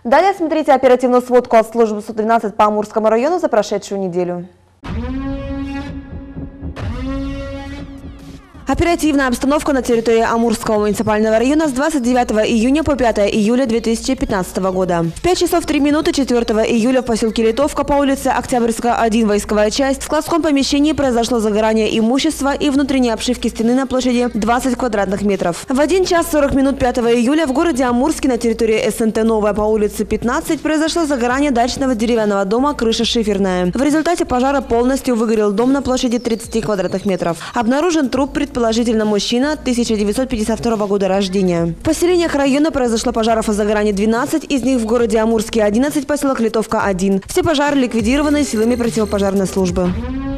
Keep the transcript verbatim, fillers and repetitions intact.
Далее смотрите оперативную сводку от службы сто двенадцать по Амурскому району за прошедшую неделю. Оперативная обстановка на территории Амурского муниципального района с двадцать девятого июня по пятое июля две тысячи пятнадцатого года. В пять часов три минуты четвёртого июля в поселке Литовка по улице Октябрьская, один, войсковая часть, в складском помещении произошло загорание имущества и внутренней обшивки стены на площади двадцать квадратных метров. В один час сорок минут пятого июля в городе Амурске на территории СНТ «Новая» по улице пятнадцать произошло загорание дачного деревянного дома, крыша шиферная. В результате пожара полностью выгорел дом на площади тридцати квадратных метров. Обнаружен труп предположительно Положительно мужчина тысяча девятьсот пятьдесят второго года рождения. В поселениях района произошло пожаров и загораний двенадцать, из них в городе Амурске одиннадцать, поселок Литовка один. Все пожары ликвидированы силами противопожарной службы.